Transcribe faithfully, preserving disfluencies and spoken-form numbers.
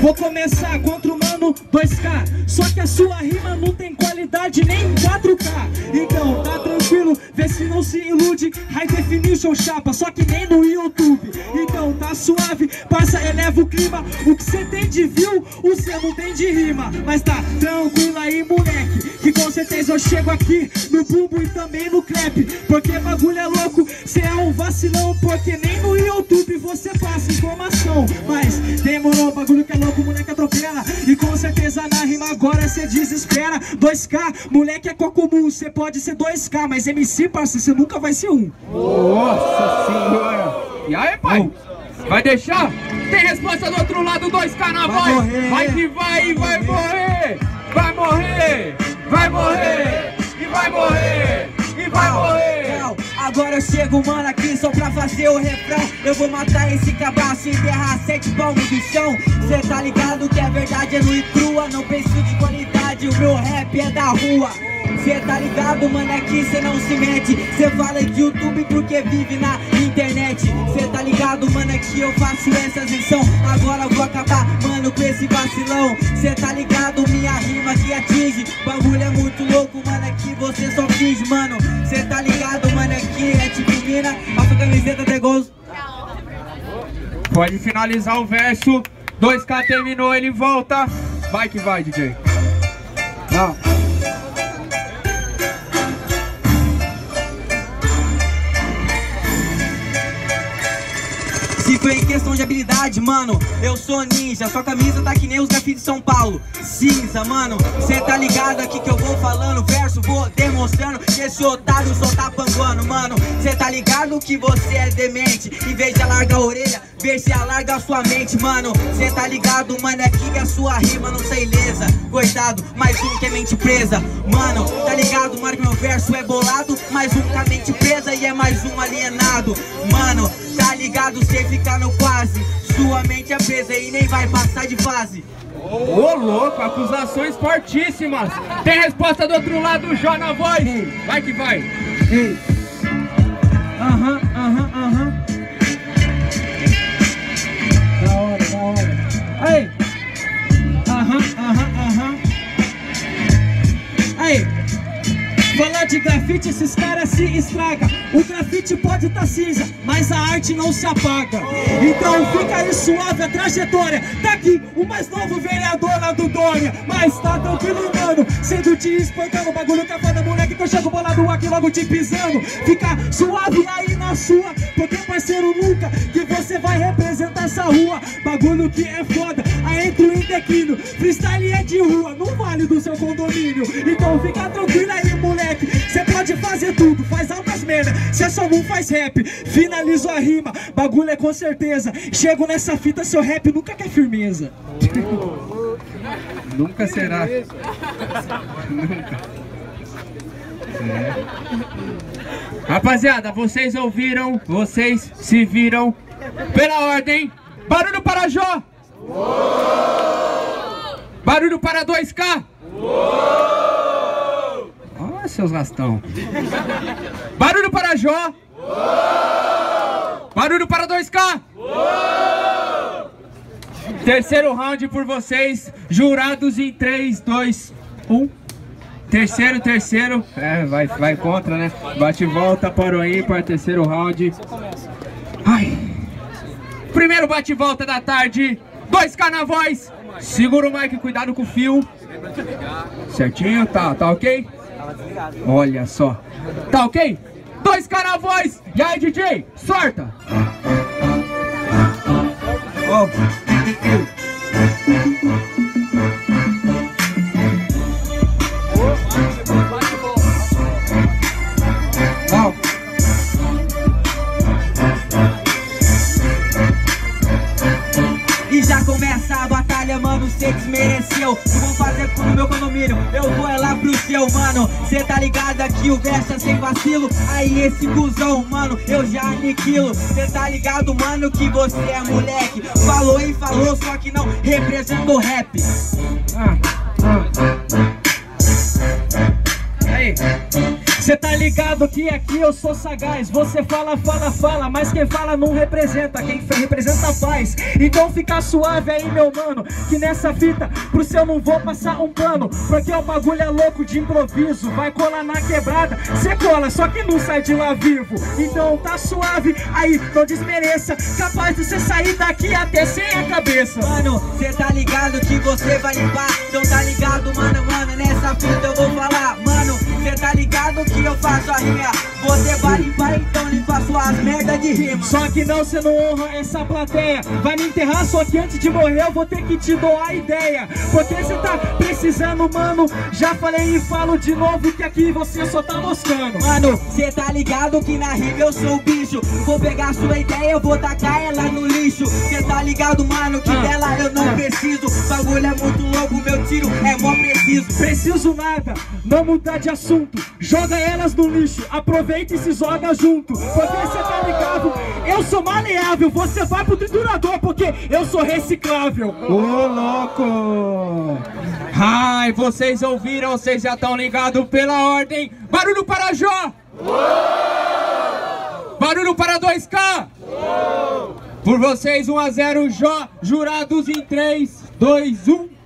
Vou começar contra o mano dois K. Só que a sua rima não tem qualidade nem em quatro K. Então tá tranquilo, vê se não se ilude. High definition chapa, só que nem no YouTube. Então tá suave, passa, eleva o clima. O que cê tem de view, o cê não tem de rima. Mas tá tranquilo aí, moleque, que com certeza eu chego aqui no bumbo e também no clap. Porque bagulho é louco, cê é um vacilão. Porque nem no YouTube você passa informação. Mas demorou, bagulho que é louco, moleque atropela. E com certeza na rima agora cê desespera. dois K, moleque é comum, cê pode ser dois K, mas M C, parceiro, cê nunca vai ser um. Nossa senhora! E aí, pai? Vai deixar? Tem resposta do outro lado, dois K na voz. Vai que vai e vai morrer. Vai morrer, vai morrer, e vai morrer, e vai morrer. Agora eu chego, mano, aqui só pra fazer o refrão. Eu vou matar esse cabaço e enterrar sete palmos do chão. Cê tá ligado que a verdade é nua e crua. Não penso de qualidade, o meu rap é da rua. Cê tá ligado, mano, aqui cê não se mete. Cê fala de YouTube porque vive na internet. Cê tá ligado, mano, aqui eu faço essas lição. Agora eu vou acabar, mano, com esse vacilão. Cê tá ligado, minha rima que atinge. Bagulho é muito louco, mano, aqui você só finge, mano. Cê tá ligado, mano, aqui é tipo mina. A sua camiseta tem gols. Pode finalizar o verso. dois K terminou, ele volta. Vai que vai, D J. Não. Se foi em questão de habilidade, mano, eu sou ninja. Sua camisa tá que nem os grafites de São Paulo, cinza, mano. Cê tá ligado aqui que eu vou falando verso, vou demonstrando que esse otário só tá panguando, mano. Cê tá ligado que você é demente. Em vez de alargar a orelha, vê se alarga a sua mente, mano. Cê tá ligado, mano, aqui que a sua rima não sai ilesa. Coitado, mais um que é mente presa. Mano, tá ligado, mano, que meu verso é bolado. Mais um com a mente presa e é mais um alienado. Mano, tá ligado, cê fica no quase. Sua mente é presa e nem vai passar de fase. Ô, oh, louco, acusações fortíssimas. Tem resposta do outro lado, Jó na voz. Vai que vai. Aham, aham, aham. Da hora, da hora. Aí. Aham, aham, aham. Aí. Falar de grafite, esses caras se estragam. O grafite pode tá cinza, mas a arte não se apaga. Então fica aí suave a trajetória. Tá aqui o mais novo vereador lá do Dória. Mas tá tranquilo, mano, sendo te espancando. Bagulho que é foda, moleque, que eu chego bolado aqui logo te pisando. Fica suave aí na sua, porque parceiro nunca que você vai representar essa rua. Bagulho que é foda, aí entra o indeclínio. Freestyle é de rua, não vale do seu condomínio. Então fica tranquilo aí, moleque. Cê pode fazer tudo, faz altas merda. Cê só não faz rap, finalizo a rima. Bagulho é com certeza. Chego nessa fita, seu rap nunca quer firmeza. Nunca será. Nunca. É. Rapaziada, vocês ouviram, vocês se viram. Pela ordem, barulho para Jó. Uou! Barulho para dois K. Olha seus gastão. Barulho para Jó. Uou! Barulho para dois K. Uou! Terceiro round por vocês, jurados em três, dois, um. Terceiro, terceiro. É, vai, vai contra, né? Bate e volta, parou aí para terceiro round. Ai. Primeiro bate e volta da tarde. dois K na voz. Segura o mic, cuidado com o fio. Certinho, tá, tá ok? Olha só. Tá ok? dois K na voz. E aí, D J, sorta. Oh. E já começa a batalha, mano, cê desmereceu. Eu vou fazer com o meu condomínio, eu vou é lá pro seu, mano. Cê tá ligado aqui, o verso é sem vacilo. Aí esse cuzão, mano, eu já aniquilo. Cê tá ligado, mano, que você é moleque. Falou e falou, só que não representa o rap. Ah, ah. Aí. Cê tá ligado que aqui eu sou sagaz. Você fala, fala, fala, mas quem fala não representa. Quem representa faz. Então fica suave aí, meu mano, que nessa fita pro seu não vou passar um plano, porque o bagulho é louco de improviso. Vai colar na quebrada, cê cola, só que não sai de lá vivo. Então tá suave, aí não desmereça. Capaz de cê sair daqui até sem a cabeça. Mano, cê tá ligado que você vai limpar. Então tá ligado, mano, mano, nessa fita eu vou falar. Mano, cê tá ligado que eu faço a rima. Você vai limpar, então limpa suas merda de rima. Só que não, cê não honra essa plateia. Vai me enterrar, só que antes de morrer eu vou ter que te doar a ideia. Porque cê tá precisando, mano. Já falei e falo de novo que aqui você só tá moscando. Mano, cê tá ligado que na rima eu sou o bicho. Vou pegar sua ideia, eu vou tacar ela no lixo. Cê tá ligado, mano, que ah, dela eu não ah. preciso. Bagulho é muito louco, meu tiro é mó preciso. Preciso nada, não mudar de assunto. Joga elas no lixo, aproveita e se joga junto. Porque cê tá ligado, eu sou maleável. Você vai pro triturador porque eu sou reciclável. Ô louco! Ai, vocês ouviram, vocês já estão ligados pela ordem. Barulho para Jó! Uou! Barulho para dois K! Uou! Por vocês um a zero Jó, jurados em três, dois, um.